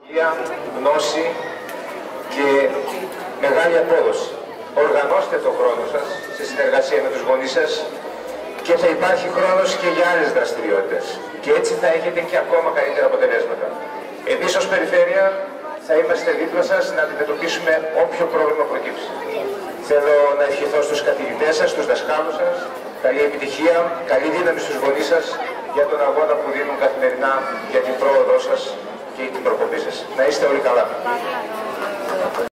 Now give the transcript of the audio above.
Γνώση και μεγάλη απόδοση. Οργανώστε το χρόνο σας σε συνεργασία με τους γονείς σας και θα υπάρχει χρόνος και για άλλες δραστηριότητες. Και έτσι θα έχετε και ακόμα καλύτερα αποτελέσματα. Εμείς ως Περιφέρεια θα είμαστε δίπλα σας να αντιμετωπίσουμε όποιο πρόβλημα προκύψει. Θέλω να ευχηθώ στους καθηγητές σας, στους δασκάλους σας, καλή επιτυχία, καλή δύναμη στους γονείς σας για τον αγώνα που δίνουν καθημερινά για την πρόοδό σας και την προκοπή σας. Να είστε όλοι καλά.